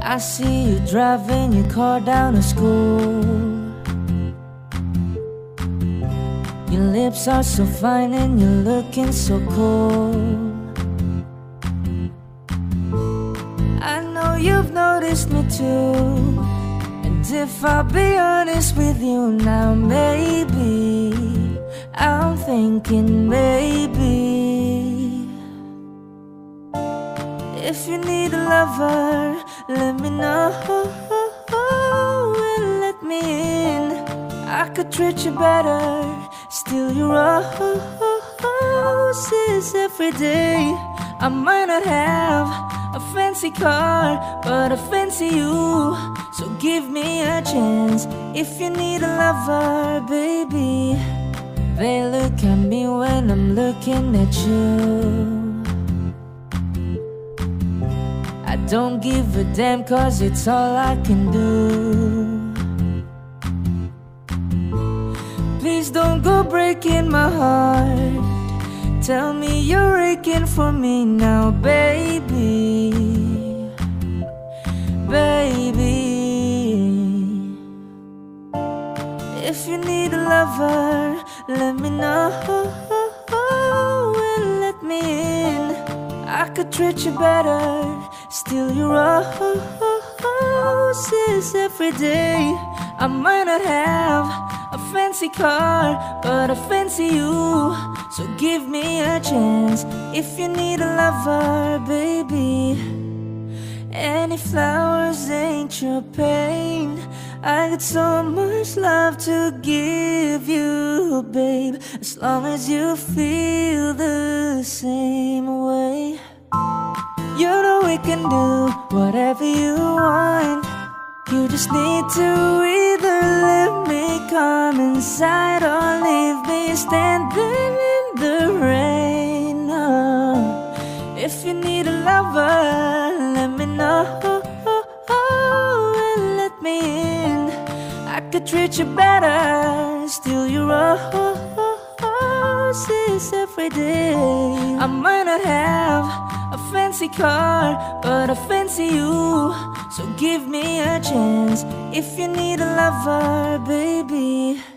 I see you driving your car down to school. Your lips are so fine and you're looking so cool. I know you've noticed me too. And if I'll be honest with you now, maybe I'm thinking maybe if you need a lover, let me know and let me in. I could treat you better, steal your roses every day. I might not have a fancy car, but I fancy you. So give me a chance if you need a lover, baby. They look at me when I'm looking at you. I don't give a damn, cause it's all I can do. Please don't go breaking my heart. Tell me you're aching for me now, baby. Baby, if you need a lover, let me know and let me in. I could treat you better, steal your roses every day. I might not have a fancy car, but I fancy you. So give me a chance if you need a lover, baby. Any flowers ain't your pain. I got so much love to give you, babe. As long as you feel the same way. You know we can do whatever you want. You just need to either let me come inside or leave me standing in the rain. If you need a lover, let me know and let me in. I could treat you better, steal your roses every day. I might not have a fancy car, but I fancy you. So give me a chance if you need a lover, baby.